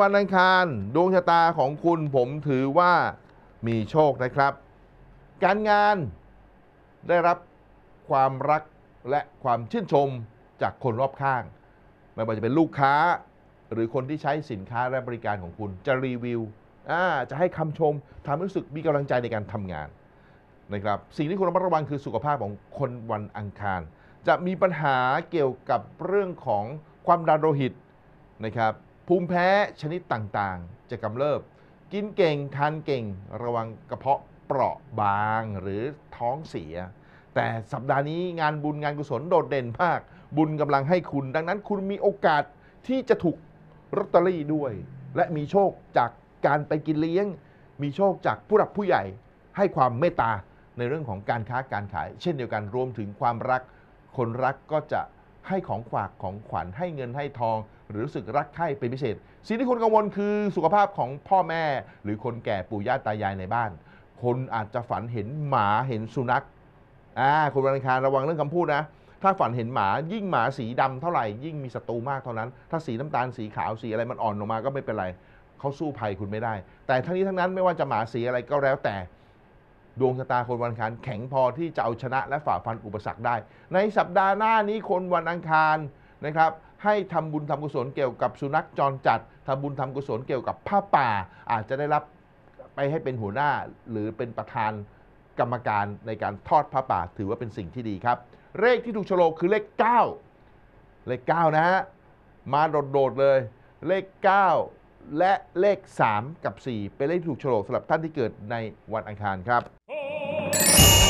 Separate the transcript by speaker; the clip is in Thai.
Speaker 1: วันอังคารดวงชะตาของคุณผมถือว่ามีโชคนะครับ การงานได้รับความรักและความชื่นชมจากคนรอบข้างไม่ว่าจะเป็นลูกค้าหรือคนที่ใช้สินค้าและบริการของคุณจะรีวิวจะให้คำชมทำให้รู้สึกมีกำลังใจในการทำงานนะครับสิ่งที่คุณระมัดระวังคือสุขภาพของคนวันอังคารจะมีปัญหาเกี่ยวกับเรื่องของความดันโลหิตนะครับภูมิแพ้ชนิดต่างๆจะกำเริบกินเก่งทานเก่งระวังกระเพาะเปราะบางหรือท้องเสียแต่สัปดาห์นี้งานบุญงานกุศลโดดเด่นมากบุญกำลังให้คุณดังนั้นคุณมีโอกาสที่จะถูกลอตเตอรี่ด้วยและมีโชคจากการไปกินเลี้ยงมีโชคจากผู้หลักผู้ใหญ่ให้ความเมตตาในเรื่องของการค้าการขายเช่นเดียวกันรวมถึงความรักคนรักก็จะให้ของฝากของขวัญให้เงินให้ทองหรือรู้สึกรักใคร่เป็นพิเศษสิ่งที่คุณกังวลคือสุขภาพของพ่อแม่หรือคนแก่ปู่ย่าตายายในบ้านคนอาจจะฝันเห็นหมาเห็นสุนัขคนวันอังคารระวังเรื่องคำพูดนะถ้าฝันเห็นหมายิ่งหมาสีดำเท่าไหร่ยิ่งมีศัตรูมากเท่านั้นถ้าสีน้ำตาลสีขาวสีอะไรมันอ่อนออกมาก็ไม่เป็นไรเขาสู้ภัยคุณไม่ได้แต่ทั้งนี้ทั้งนั้นไม่ว่าจะหมาสีอะไรก็แล้วแต่ดวงชะตาคนวันอังคารแข็งพอที่จะเอาชนะและฝ่าฟันอุปสรรคได้ในสัปดาห์หน้านี้คนวันอังคารนะครับให้ทำบุญทำกุศลเกี่ยวกับสุนัขจรจัดทำบุญทำกุศลเกี่ยวกับผ้าป่าอาจจะได้รับไปให้เป็นหัวหน้าหรือเป็นประธานกรรมการในการทอดผ้าป่าถือว่าเป็นสิ่งที่ดีครับเลขที่ถูกโฉลกคือเลข9เลข9นะฮะมาโดดๆเลยเลข9และเลข3กับ4เป็นเลขที่ถูกโฉลกสำหรับท่านที่เกิดในวันอังคารครับ